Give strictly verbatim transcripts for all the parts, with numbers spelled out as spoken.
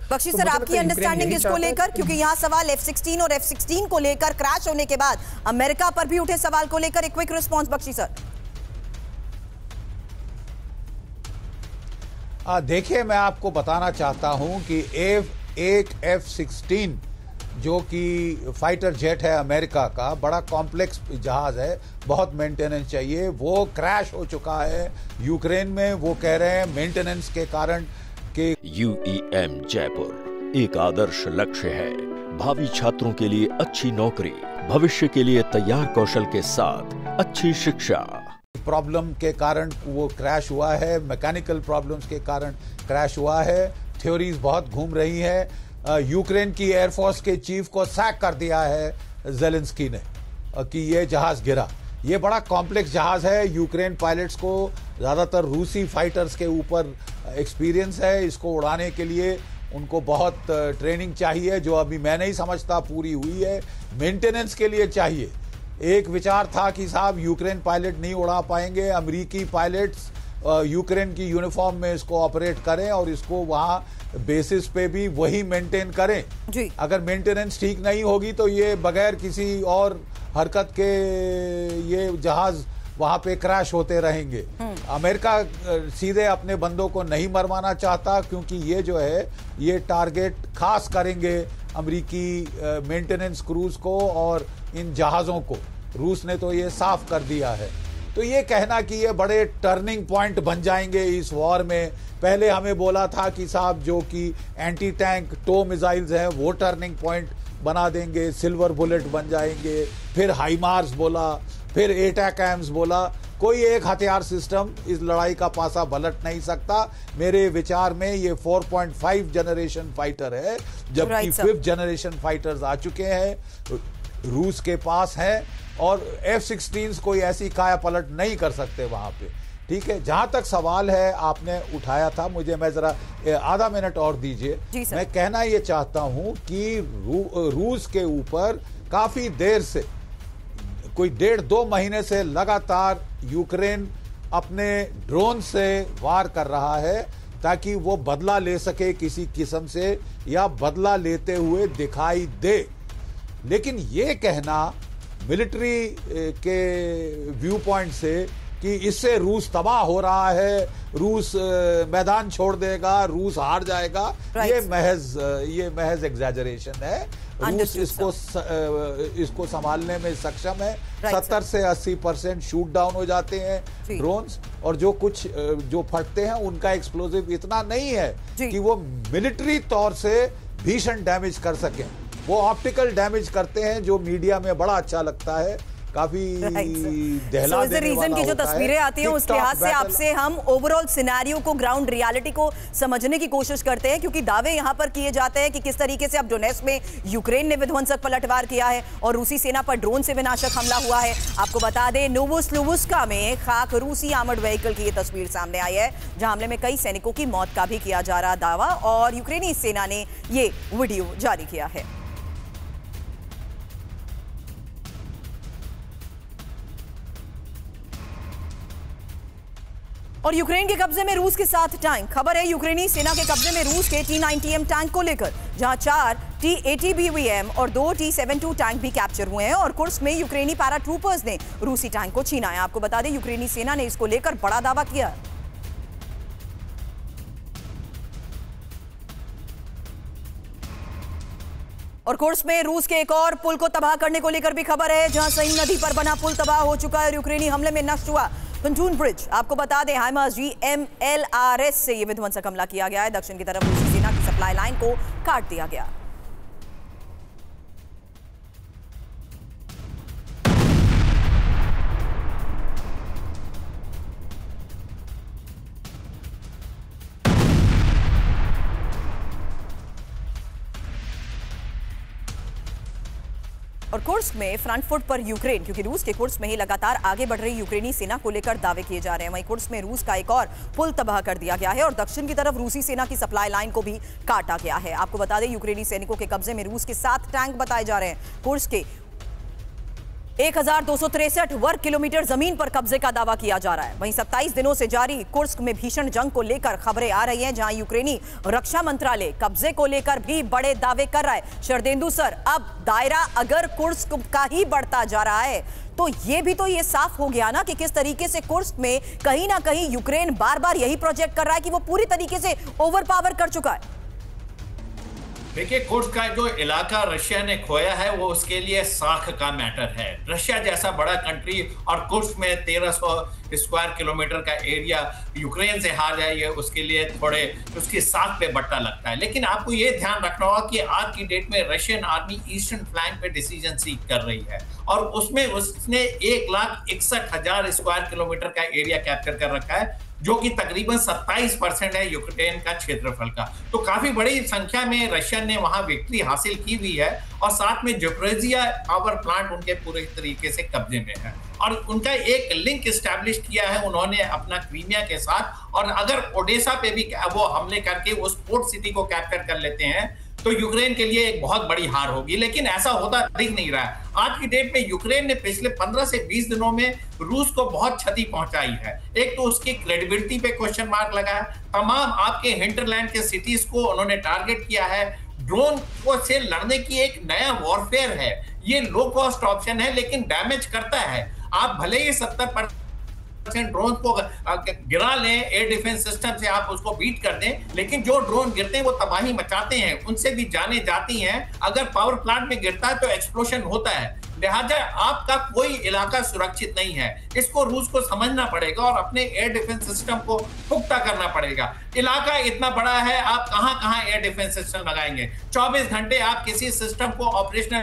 Bakshi sir, आपकी understanding इसको लेकर, क्योंकि यहाँ सवाल एफ सिक्सटीन और एफ सिक्सटीन को लेकर क्रैश होने के बाद अमेरिका पर भी उठे सवाल को लेकर एक क्विक रिस्पांस बख्शी सर। देखिए, मैं आपको बताना चाहता हूं कि एफ एक एफ सिक्सटीन जो कि फाइटर जेट है अमेरिका का, बड़ा कॉम्प्लेक्स जहाज है, बहुत मेंटेनेंस चाहिए, वो क्रैश हो चुका है यूक्रेन में। वो कह रहे हैं मेंटेनेंस के कारण कि यू ई एम जयपुर एक आदर्श लक्ष्य है। भावी छात्रों के लिए अच्छी नौकरी, भविष्य के लिए तैयार कौशल के साथ अच्छी शिक्षा। प्रॉब्लम के कारण वो क्रैश हुआ है, मैकेनिकल प्रॉब्लम्स के कारण क्रैश हुआ है। थ्योरीज बहुत घूम रही है। यूक्रेन की एयरफोर्स के चीफ को सैक कर दिया है जेलेंस्की ने कि ये जहाज गिरा। ये बड़ा कॉम्प्लेक्स जहाज है। यूक्रेन पायलट्स को ज़्यादातर रूसी फाइटर्स के ऊपर एक्सपीरियंस है। इसको उड़ाने के लिए उनको बहुत ट्रेनिंग चाहिए, जो अभी मैं नहीं समझता पूरी हुई है। मेंटेनेंस के लिए चाहिए। एक विचार था कि साहब यूक्रेन पायलट नहीं उड़ा पाएंगे, अमेरिकी पायलट्स यूक्रेन की यूनिफॉर्म में इसको ऑपरेट करें और इसको वहाँ बेसिस पे भी वही मेंटेन करें जी। अगर मेंटेनेंस ठीक नहीं होगी तो ये बगैर किसी और हरकत के ये जहाज वहाँ पे क्रैश होते रहेंगे। अमेरिका सीधे अपने बंदों को नहीं मरवाना चाहता, क्योंकि ये जो है ये टारगेट खास करेंगे अमेरिकी मेंटेनेंस क्रूज को और इन जहाज़ों को। रूस ने तो ये साफ कर दिया है। तो ये कहना कि ये बड़े टर्निंग पॉइंट बन जाएंगे इस वॉर में, पहले हमें बोला था कि साहब जो कि एंटी टैंक टो मिसाइल्स हैं वो टर्निंग पॉइंट बना देंगे, सिल्वर बुलेट बन जाएंगे, फिर हाईमार्स बोला, फिर एटैकैम्स बोला। कोई एक हथियार सिस्टम इस लड़ाई का पासा पलट नहीं सकता। मेरे विचार में ये four point five generation fighter है, जबकि फिफ्थ जनरेशन फाइटर्स आ चुके हैं, रूस के पास हैं, और एफ सिक्सटीन कोई ऐसी काया पलट नहीं कर सकते वहां पे। ठीक है, जहां तक सवाल है आपने उठाया था, मुझे मैं जरा आधा मिनट और दीजिए। मैं कहना ये चाहता हूं कि रू, रूस के ऊपर काफी देर से, कोई डेढ़ दो महीने से लगातार यूक्रेन अपने ड्रोन से वार कर रहा है ताकि वो बदला ले सके किसी किस्म से, या बदला लेते हुए दिखाई दे। लेकिन ये कहना मिलिट्री के व्यू पॉइंट से कि इससे रूस तबाह हो रहा है, रूस मैदान छोड़ देगा, रूस हार जाएगा, ये महज ये महज एग्जैजरेशन है। रूस इसको इसको संभालने में सक्षम है। सत्तर से अस्सी परसेंट शूट डाउन हो जाते हैं ड्रोन्स, और जो कुछ जो फटते हैं उनका एक्सप्लोजिव इतना नहीं है कि वो मिलिट्री तौर से भीषण डैमेज कर सकें। वो ऑप्टिकल डैमेज करते हैं, जो मीडिया में बड़ा अच्छा लगता है, काफी दहला देने वाला की जो तस्वीरें आती हैं उस लिहाज से आपसे हम ओवरऑल सिनेरियो को, ग्राउंड रियलिटी को समझने की कोशिश करते हैं, क्योंकि दावे यहां पर किए जाते हैं कि किस तरीके से अब डोनेट्स्क में यूक्रेन ने विध्वंसक पलटवार किया है और रूसी सेना पर ड्रोन से विनाशक हमला हुआ है। आपको बता दें, नोवोस्लुवस्का में खाक रूसी आर्मर्ड व्हीकल की ये तस्वीर सामने आई है, जहां हमले में कई सैनिकों की मौत का भी किया जा रहा दावा, और यूक्रेनी सेना ने ये वीडियो जारी किया है। और यूक्रेन के कब्जे में रूस के साथ टैंक। खबर है यूक्रेनी सेना के कब्जे में रूस के टी नाइंटी एम टैंक को लेकर, जहां चार T eighty B V M और दो टी सेवेंटी टू टैंक भी कैप्चर हुए हैं, और कुर्स्क में यूक्रेनी पैराट्रूपर्स ने रूसी टैंक को छीना है। आपको बता दें, यूक्रेनी सेना ने इसको लेकर बड़ा दावा किया। और कुर्स्क में रूस के एक और पुल को तबाह करने को लेकर भी खबर है, जहां सईन नदी पर बना पुल तबाह हो चुका है और यूक्रेनी हमले में नष्ट हुआ पंटून ब्रिज। आपको बता दें, HIMARS G M L R S से यह विध्वंसक हमला किया गया है। दक्षिण की तरफ रूसी सेना की सप्लाई लाइन को काट दिया गया। और कुर्स्क में फ्रंट फुट पर यूक्रेन, क्योंकि रूस के कुर्स्क में ही लगातार आगे बढ़ रही यूक्रेनी सेना को लेकर दावे किए जा रहे हैं। वहीं कुर्स्क में रूस का एक और पुल तबाह कर दिया गया है और दक्षिण की तरफ रूसी सेना की सप्लाई लाइन को भी काटा गया है। आपको बता दें, यूक्रेनी सैनिकों के कब्जे में रूस के सात टैंक बताए जा रहे हैं। कुर्स्क के एक हजार दो सौ तिरसठ वर्ग किलोमीटर जमीन पर कब्जे का दावा किया जा रहा है। वहीं सत्ताईस दिनों से जारी कुर्स्क में भीषण जंग को लेकर खबरें आ रही हैं, जहां यूक्रेनी रक्षा मंत्रालय कब्जे को लेकर भी बड़े दावे कर रहा है। शरदेंदु सर, अब दायरा अगर कुर्स्क का ही बढ़ता जा रहा है तो ये भी तो ये साफ हो गया ना कि किस तरीके से कुर्स्क में कहीं ना कहीं यूक्रेन बार बार यही प्रोजेक्ट कर रहा है कि वो पूरी तरीके से ओवर पावर कर चुका है। देखिए, कुर्स्क का जो इलाका रशिया ने खोया है वो उसके लिए साख का मैटर है। रशिया जैसा बड़ा कंट्री और कुर्स्क में तेरह सौ स्क्वायर किलोमीटर का एरिया यूक्रेन से हार जाए, उसके लिए थोड़े उसकी साख पे बट्टा लगता है। लेकिन आपको ये ध्यान रखना होगा कि आज की डेट में रशियन आर्मी ईस्टर्न फ्लैंक पे डिसीजन सीक कर रही है और उसमें उसने एक लाख इकसठ हजार स्क्वायर किलोमीटर का एरिया कैप्चर कर रखा है, जो कि तकरीबन सत्ताईस परसेंट है यूक्रेन का क्षेत्रफल का। तो काफी बड़ी संख्या में रशियन ने वहां विक्ट्री हासिल की हुई है और साथ में ज़पोरिज़िया पावर प्लांट उनके पूरे तरीके से कब्जे में है और उनका एक लिंक एस्टैब्लिश किया है उन्होंने अपना क्रीमिया के साथ। और अगर ओडेसा पे भी वो हमले करके उस पोर्ट सिटी को कैप्चर कर लेते हैं तो यूक्रेन के लिए एक बहुत बड़ी हार होगी, लेकिन ऐसा होता दिख नहीं रहा है। आज की डेट में यूक्रेन ने पिछले पंद्रह से बीस दिनों में रूस को बहुत क्षति पहुंचाई है। एक तो उसकी क्रेडिबिलिटी पे क्वेश्चन मार्क लगा है, तमाम आपके हिंटरलैंड के सिटीज को उन्होंने टारगेट किया है। ड्रोन को से लड़ने की एक नया वॉरफेयर है, ये लो कॉस्ट ऑप्शन है लेकिन डैमेज करता है। आप भले ही सत्तर परसेंट ड्रोन को गिरा लें, एयर डिफेंस सिस्टम से आप उसको बीट कर दें, लेकिन जो ड्रोन गिरते हैं वो तबाही मचाते हैं, उनसे भी जाने जाती हैं। अगर पावर प्लांट में गिरता है तो एक्सप्लोशन होता है, लिहाजा आपका कोई इलाका सुरक्षित नहीं है। इसको रूस को समझना पड़ेगा और अपने एयर डिफेंस सिस्टम को पुख्ता करना पड़ेगा। इलाका इतना बड़ा है, आप कहां कहां एयर डिफेंस सिस्टम लगाएंगे? चौबीस घंटे आप किसी सिस्टम को ऑपरेशनल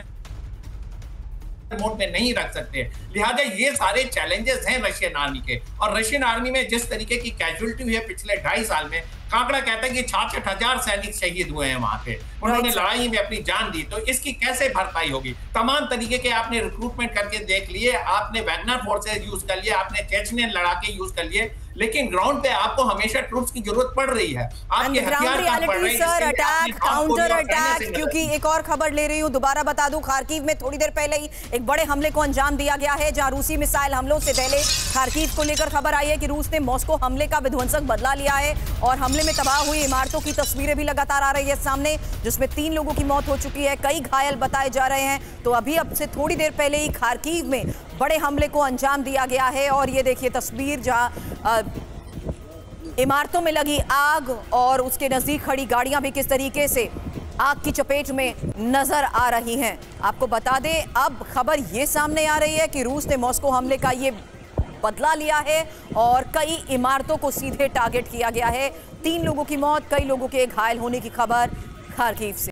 मोड में नहीं रख सकते। लिहाजा ये सारे चैलेंजेस हैं रशियन आर्मी के। और रशियन आर्मी में जिस तरीके की कैजुअलिटी हुई है पिछले ढाई साल में, कांकड़ा कहता है कि छियासठ हजार सैनिक शहीद हुए हैं वहां पे, उन्होंने लड़ाई में अपनी जान दी, तो इसकी कैसे भरपाई होगी? तमाम तरीके के आपने रिक्रूटमेंट करके देख लिए, आपने वैगनर फोर्सेस यूज कर लिए, आपने चेचनियन लड़ाके यूज कर लिए, लेकिन ग्राउंड पे आपको हमेशा ट्रूप्स की जरूरत पड़ रही है। आपके हथियार कहां पड़ रहे हैं? Sir, attack, counter attack. क्योंकि एक और खबर ले रही हूं, दोबारा बता दूं, खार्किव में थोड़ी देर पहले ही एक बड़े हमले को अंजाम दिया गया है, जहां रूसी मिसाइल हमलों से पहले खार्किव को लेकर खबर आई है कि रूस ने मॉस्को हमले का विध्वंसक बदला लिया है और हमले में तबाह हुई इमारतों की तस्वीरें भी लगातार आ रही है सामने, जिसमें तीन लोगों की मौत हो चुकी है, कई घायल बताए जा रहे हैं। तो अभी अब से थोड़ी देर पहले ही खार्किव में बड़े हमले को अंजाम दिया गया है और ये देखिए तस्वीर, जहां इमारतों में लगी आग और उसके नजदीक खड़ी गाड़ियां भी किस तरीके से आग की चपेट में नजर आ रही हैं। आपको बता दें, अब खबर ये सामने आ रही है कि रूस ने मॉस्को हमले का ये बदला लिया है और कई इमारतों को सीधे टारगेट किया गया है। तीन लोगों की मौत, कई लोगों के घायल होने की खबर खार्किव से।